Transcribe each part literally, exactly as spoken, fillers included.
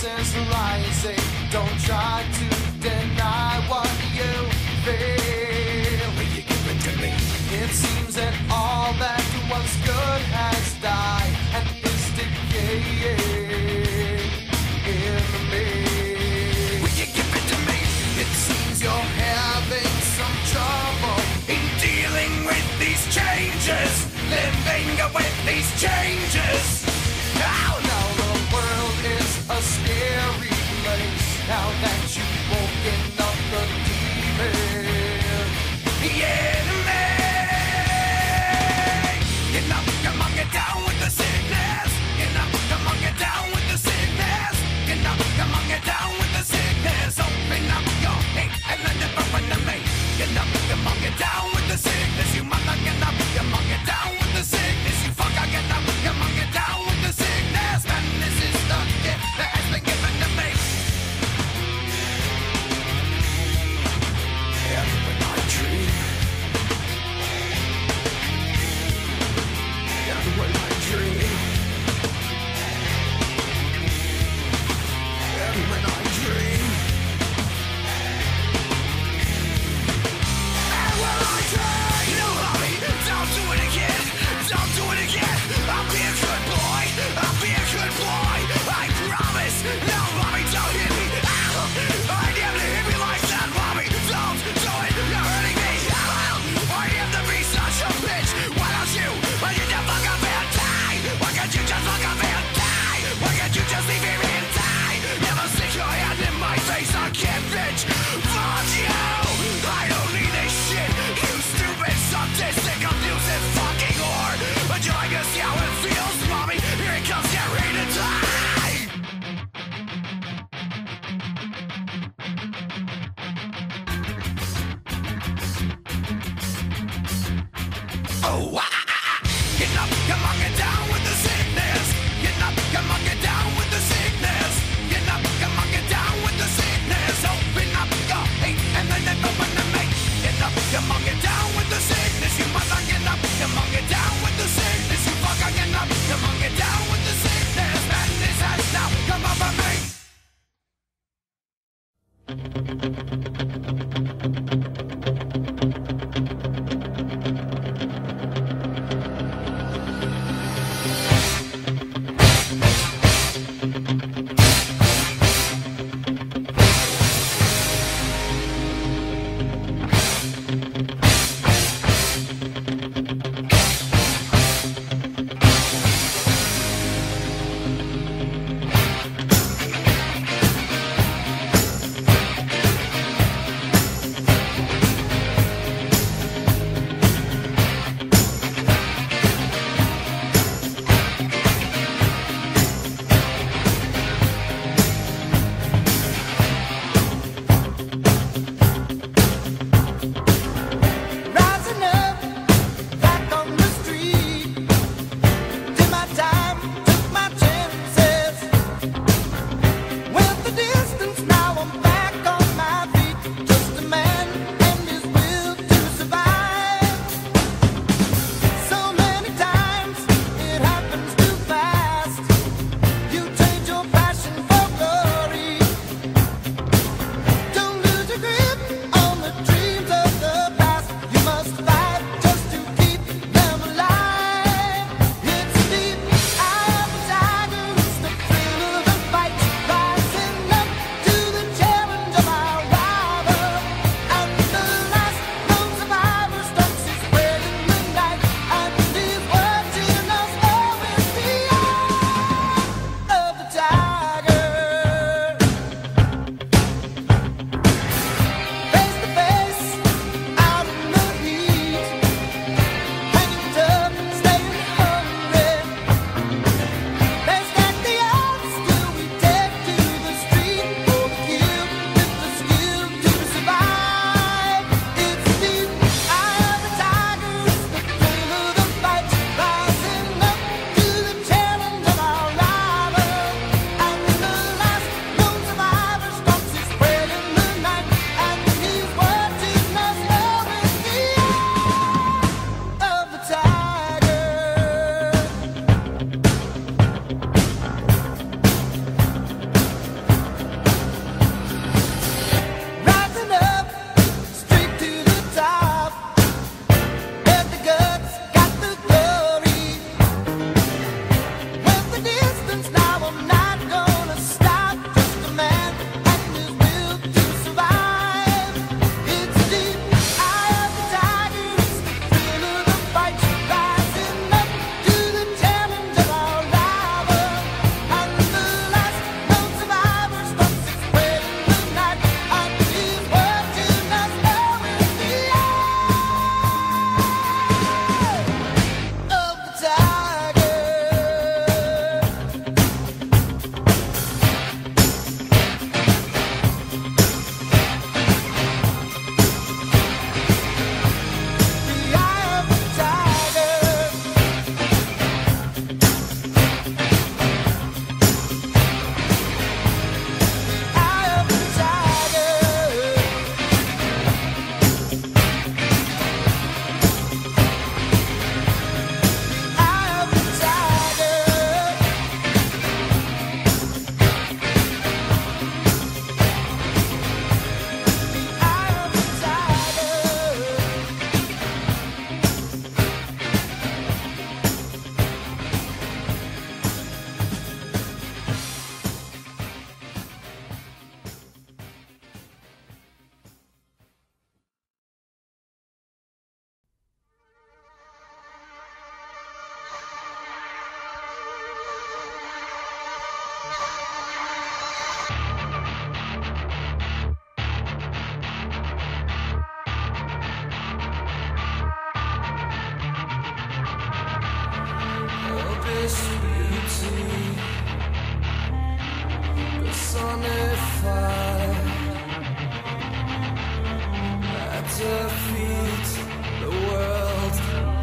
voices rising. Don't try to deny what you feel. Will you give it to me? It seems that all that was good has died and is decaying in me. Will you give it to me? It seems you're having some trouble In dealing with these changes, living with these changes. now. Now the world is a scary place. Now that you've woken up the demon, The enemy. Get up, come on, get down with the sickness. Get up, come on, get down with the sickness. Get up, come on, get down with the sickness. Open up your hate and let it burn to me. Get up, come on, get down with the sickness. You mother, get up, come on, get down with the sickness. You fucker, get up, come on, get down with the sickness. Man, this is the gift that has been given to me. And when I dream, and when I dream, and when I dream, and when I dream. No, mommy, don't do it again. Don't do it again. I'll be a good boy. I'll be a good boy. I promise. No, mommy, don't hit me. Ow. I never hit me like that, mommy. Don't do it. You're hurting me. Ow. I have to be such a bitch. Why don't you? Why you just fuck up and die? Why can't you just fuck up and die? Why can't you just leave me and die? Never stick your hand in my face. I can't bitch. Fuck you. I don't need this shit. You stupid, sadistic, abusive fucking whore. Would you like to see how it feels, mommy? Here it comes, get ready to die. Oh, ah, ah, ah. Get up, come on, get down with the sickness. Get up, come on, get down with the sickness. Get up, come on, get down with the sickness. Open up your hate and then it open to me. Get up, come on, get down with the sickness. You mother, get up, come on, get down with the sickness. You fucker, get up, come on, get down with the sickness. Madness has now come over me. deepest beauty personified. At her feet, the world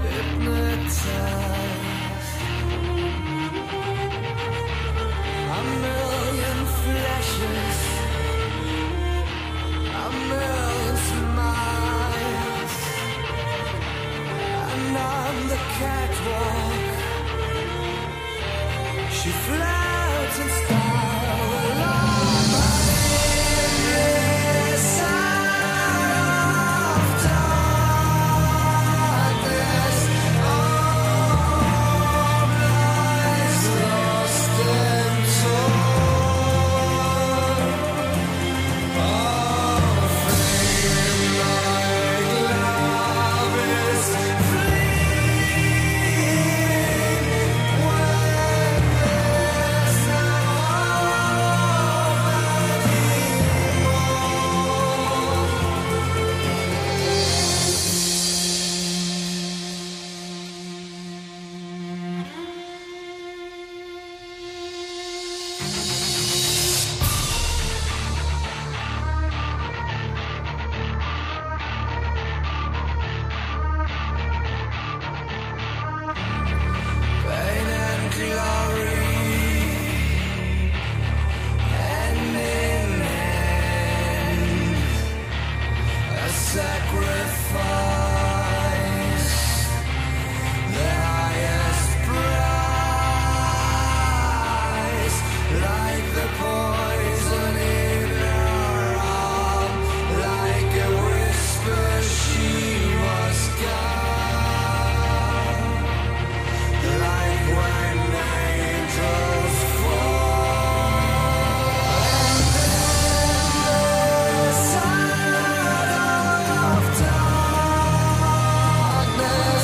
hypnotized. A million flashes, a million smiles, and on the catwalk she floats in style along my endless of darkness. All lies lost and torn. All flame like love is fleeing when there's no hope pain and glory, hand in hand, a sacrifice, the highest prize, like the poison in her arm, like a whisper she was gone. Like when angels fall, and then the sound of darkness,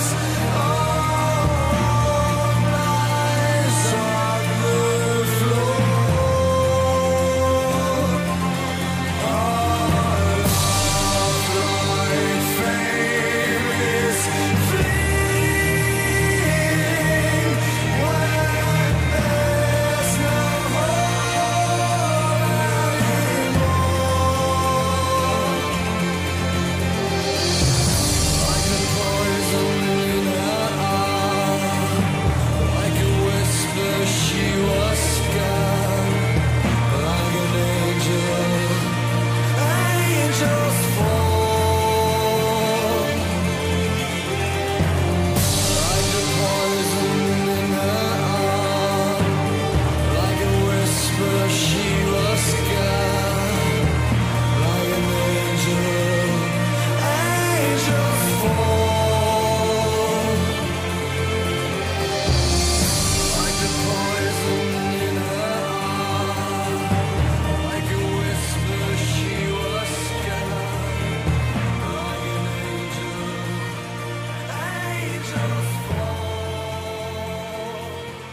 all lies on the floor. All of light fame is fleeing when there's no hope anymore. Like a poison in her arm, like a whisper she was gone. Like an angel, angels fall. Like a poison in her arm, like a whisper she was gone. Like an angel, angels fall. Like a poison in her arm, like a whisper she was gone. Like an angel, angels fall.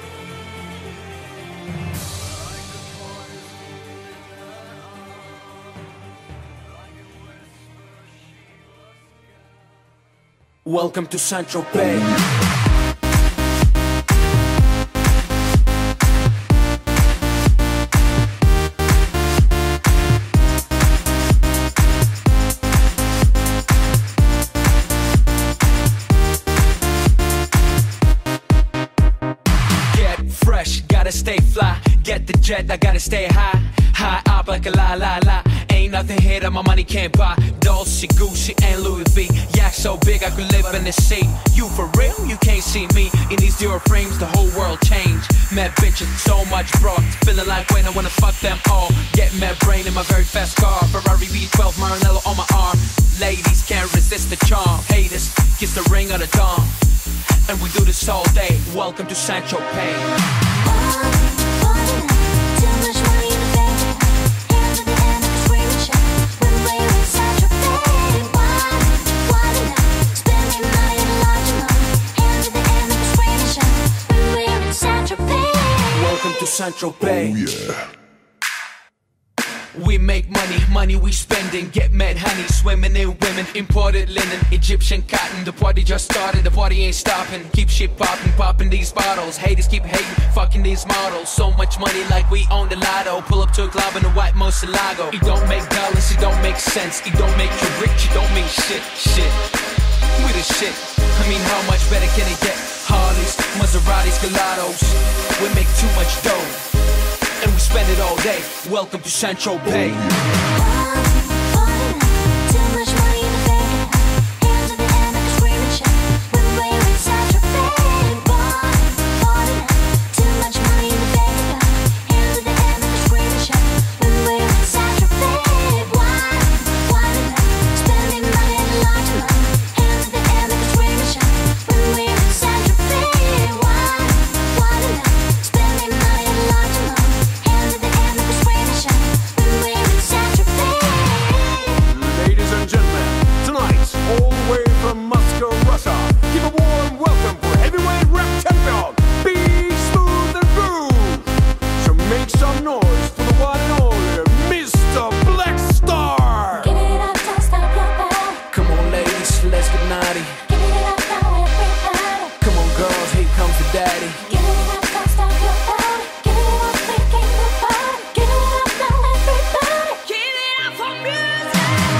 Like a poison in her arm, like a whisper she was gone. Welcome to Saint-Tropez. Get fresh, gotta stay fly. Get the jet, I gotta stay high. High up like a la la la. Ain't nothing here that my money can't buy. Dolce, Gucci, and Louis V. Yak so big I could live in the sea. You for real? You can't see me. In these zero frames, the whole world changed. Mad bitches, so much broad. Feeling like when I wanna fuck them all. Get mad brain in my very fast car. Ferrari V twelve, Maranello on my arm. Ladies can't resist the charm. Haters, kiss the ring of the dawn. And we do this all day. Welcome to Saint-Tropez. Too much money in the bank. Hands at the end of the screaming show. When we're in Saint-Tropez. Why, why did I spend money in a large amount? Hands at the end of the screaming show. When we're in Saint-Tropez. Welcome to Saint-Tropez. Oh yeah. We make money, money we spending. Get mad honey, swimming in women. Imported linen, Egyptian cotton. The party just started, the party ain't stopping. Keep shit popping, popping these bottles. Haters keep hating, fucking these models. So much money like we own the lotto. Pull up to a club in a white Murcielago. It don't make dollars, it don't make sense. It don't make you rich, it don't mean shit, shit. We the shit, I mean how much better can it get? Harleys, Maseratis, Gelatos. We make too much dough, and we spend it all day. Welcome to Central Bay. Too much money in the bank account. Hands at the end, I can scream and shout when we're inside your bed. Too much money in the bank account. Hands at the end, I can scream and shout when we're inside your bed. Why, why tonight? Spending money in a large amount. Hands at the end, I can scream and shout when we're inside your bed. Why, why tonight? Spending money in a large amount. Hands at the end, I can scream and shout when we're inside your bed. Ladies and gentlemen, tonight, all the way from Moscow, Russia, give a warm welcome for heavyweight rap champion, B Smooth and Groove. So make some noise for the one and only Mister Black Star. Give it up, don't stop your body. Come on ladies, let's get naughty. Give it up now, everybody. Come on girls, here comes the daddy. Give it up, don't stop your body. Give it up, thinking about it. Give it up now, everybody. Give it up for music.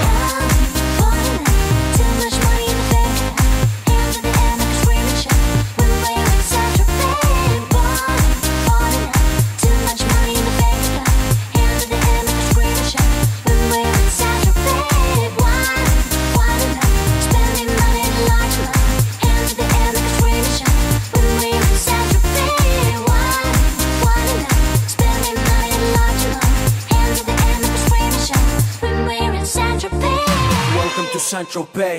Too much money in the bank account. Hands at the end, I can scream and shout when we're inside your bed. Too much money in the bank account. Hands at the end, I can scream and shout when we're inside your bed. Why, why tonight? Spending money in a large amount. Hands at the end, I can scream and shout when we're inside your bed. Why, why tonight? Spending money in a large amount. Hands at the end, I can scream and shout when we're inside your bed. Welcome to Central Bay.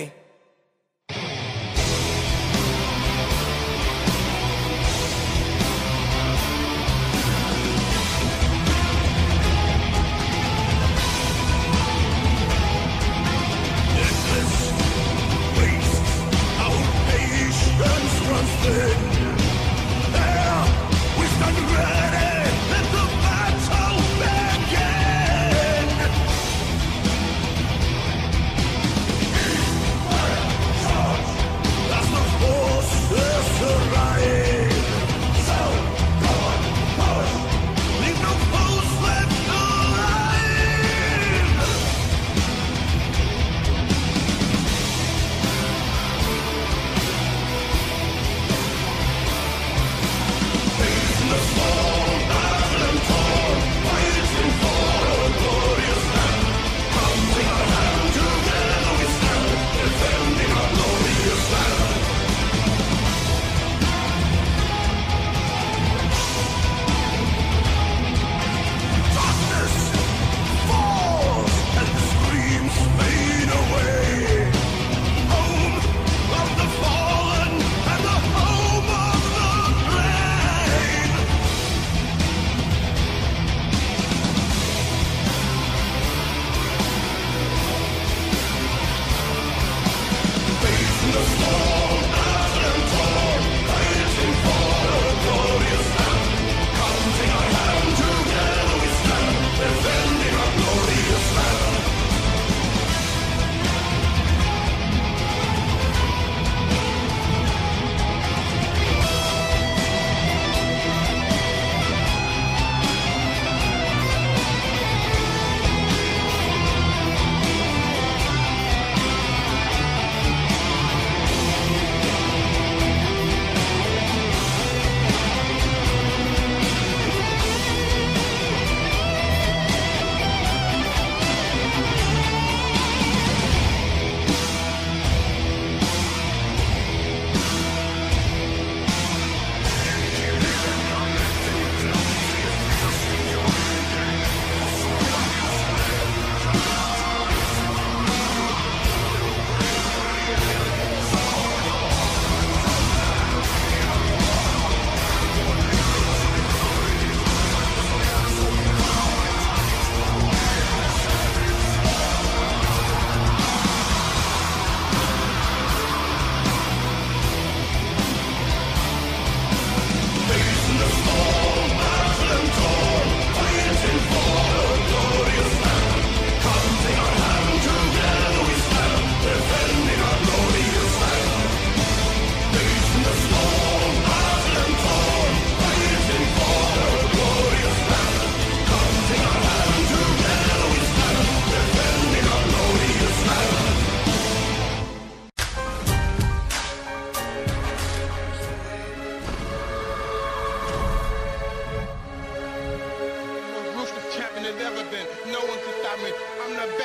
Ready, let the battle begin.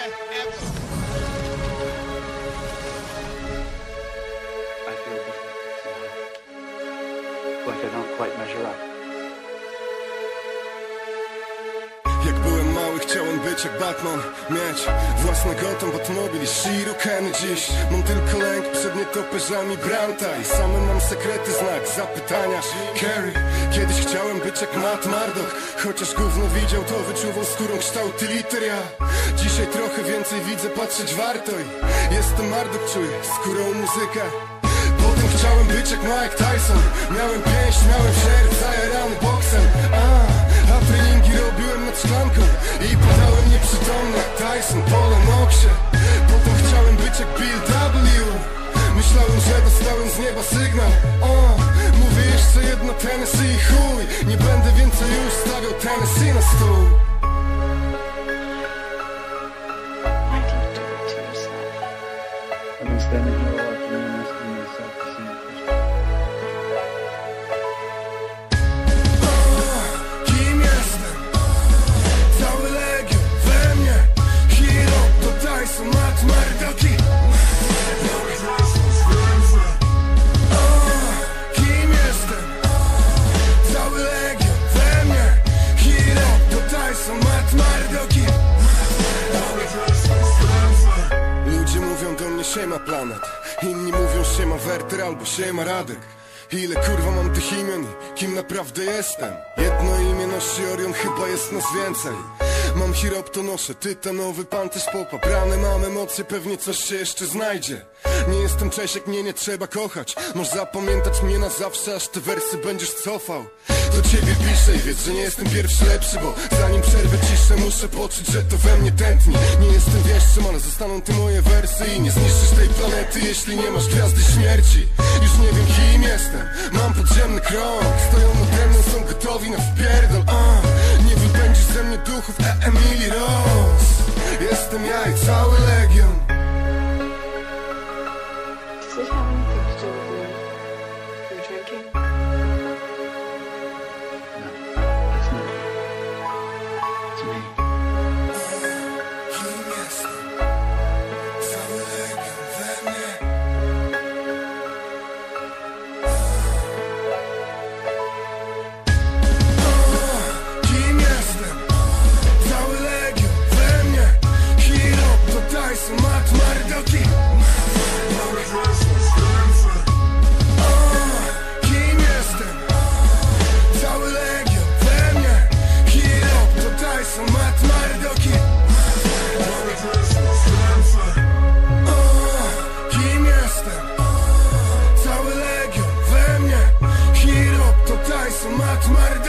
ever. I feel different somehow. Like I don't quite measure up. Jak byłem mały, chciałem być jak Batman. Mieć własny Gotham, Batmobil i Shirokeny. Dziś mam tylko lęk przed nietoperzami Branta i samym mam sekrety, znak zapytania. Carrie, kiedyś chciałem być jak Matt Murdock. Chociaż gówno widział, to wyczuwał skórą kształty liter. Ja dzisiaj trochę więcej widzę, patrzeć warto i jestem Murdock, czuję skórą muzykę. Potem chciałem być jak Mike Tyson. Miałem pięść, miałem sierp, zajarany boksem. A, a treningi robiłem nad szklanką i padałem nieprzytomny jak Tyson po Lennoxie. Potem chciałem być jak Bill W. Myślałem, że dostałem z nieba sygnał. O, mówię jeszcze jedno Tennessee, chuj. Nie będę więcej już stawiał Tennessee na stół. Why do you do it to yourself? I've been standing here all afternoon asking myself the same question. Kim jestem? Cały legion we mnie. Hero to Tyson, Matt Murdocky. Kim jestem? Cały legion we mnie. Hero to Tyson, Matt Murdocky. Ludzie mówią do mnie siema planet, inni mówią siema Werter albo siema Radek. Ile kurwa mam tych imion i kim naprawdę jestem? Jedno imię nosi Orion, chyba jest nas więcej. Mam hirop, to noszę tytanowy pancerz popa. Brane mam emocje, pewnie coś się jeszcze znajdzie. Nie jestem Czesiek, mnie nie trzeba kochać. Możesz zapamiętać mnie na zawsze, aż te wersy będziesz cofał. Do ciebie piszę i wiedz, że nie jestem pierwszy lepszy, bo zanim przerwę ciszę, muszę poczuć, że to we mnie tętni. Nie jestem wieszczym, ale zostaną ty moje wersy i nie zniszczysz tej planety, jeśli nie masz gwiazdy śmierci. Już nie wiem kim jestem, mam podziemny krąg. Stoją nade mną, są gotowi na wpierdol. uh. Nie wybędzisz ze mnie duchów e Emily Rose. Jestem ja i cały legion. Does it have anything to do with your, your drinking? No, it's not. It's me. Kim jestem? Cały legion we mnie. Kim jestem? Cały legion we mnie. Hero to Tyson, Matt Murdocky. Kim jestem? Cały legion we mnie. Hero to Tyson, Matt Murdocky. Kim jestem? Cały legion we mnie. Hero to Tyson, Matt Murdocky.